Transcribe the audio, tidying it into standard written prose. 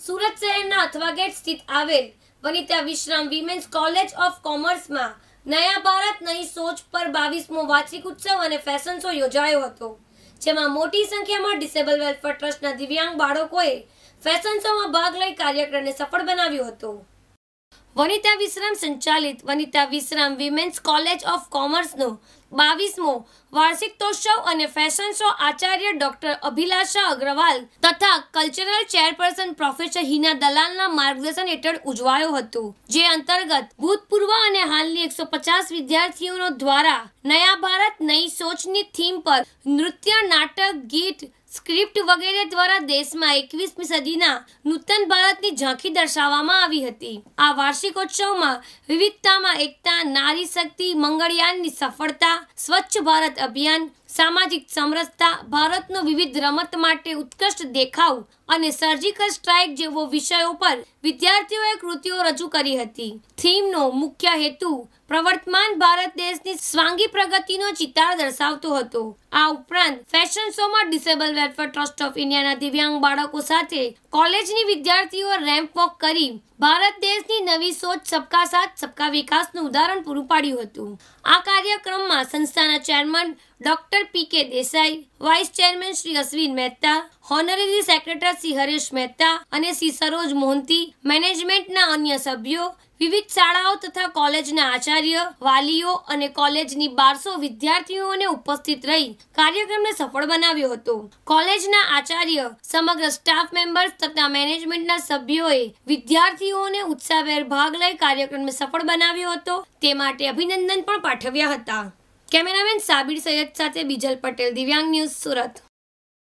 સુરત શહેરના અથવાગેટ સ્થિત આવેલ Vanita Vishram women's college of કોમર્સમાં નયા ભારત નઈ સોચ પર 22મો વાર્ષિક ઉત્સવ અને ફેશન શો યોજાયો હતો, જેમાં મોટી સંખ્યામાં ડિસેબલ વેલફેર ટ્રસ્ટના દિવ્યાંગ બાળકોએ ફેશન શોમાં ભાગ લઈ કાર્યક્રમને સફળ બનાવ્યો હતો. વનિતા વિશ્રામ સંચાલિત Vanita Vishram women's college of કોમર્સનો 22મો વાર્ષિકોત્સવ અને ફેશન શો આચાર્ય ડોક્ટર અભિલાષા અગ્રવાલ તથા કલ્ચરલ ચેરપર્સન પ્રોફેસર હિના દલાલના માર્ગદર્શન હેઠળ ઉજવાયો હતો, જે અંતર્ગત ભૂતપૂર્વ અને હાલની 150 વિદ્યાર્થીઓ દ્વારા નયા ભારત નઈ સોચની થીમ પર નૃત્ય, નાટક, ગીત, સ્ક્રિપ્ટ વગેરે દ્વારા દેશમાં 21મી સદીના નૂતન ભારતની ઝાંખી દર્શાવવામાં આવી હતી. આ વાર્ષિકોત્સવમાં વિવિધતામાં એકતા, નારી શક્તિ, મંગળયાનની સફળતા, સ્વચ્છ ભારત અભિયાન, સામાજિક સમરસતા, ભારતનો વિવિધ રમત માટે ઉત્કૃષ્ટ દેખાવ અને સર્જિકલ સ્ટ્રાઇક જેવો વિષયો પર વિદ્યાર્થીઓએ કૃતિઓ રજૂ કરી હતી. થીમનો મુખ્ય હેતુ પ્રવર્તમાન ભારત દેશની સ્વાંગી પ્રગતિનો ચિતાર દર્શાવતો હતો. આ ઉપરાંત ફેશન શોમાં ડિસેબલ વેલફેર ટ્રસ્ટ ઓફ ઇન્ડિયાના દિવ્યાંગ બાળકો સાથે કોલેજની વિદ્યાર્થીઓ રેમ્પ વોક કરી ભારત દેશની નવી સોચ સબકા સાથ સબકા વિકાસનું ઉદાહરણ પૂરું પાડ્યું હતું. આ કાર્યક્રમમાં સંસ્થાના chairman doctor P K. Desai, vice chairman Shri Ashwin Mehta, honorary secretary Shri Haresh Mehta અને શ્રી સરોજ મોહંતી, મેનેજમેન્ટના અન્ય સભ્યો, વિવિધ શાળાઓ તથા કોલેજના આચાર્ય, વાલીઓ અને કોલેજની 1200 વિદ્યાર્થીઓને ઉપસ્થિત રહી કાર્યક્રમને સફળ બનાવ્યો હતો. કોલેજના આચાર્ય, સમગ્ર સ્ટાફ મેમ્બર્સ તથા મેનેજમેન્ટના સભ્યોએ વિદ્યાર્થીઓને ઉત્સાહભેર ભાગ લઈ કાર્યક્રમને સફળ બનાવ્યો હતો, તે માટે અભિનંદન પણ પાઠવ્યા હતા. કેમેરામેન સાબિર સૈયદ સાથે બીજલ પટેલ, દિવ્યાંગ ન્યૂઝ, સુરત.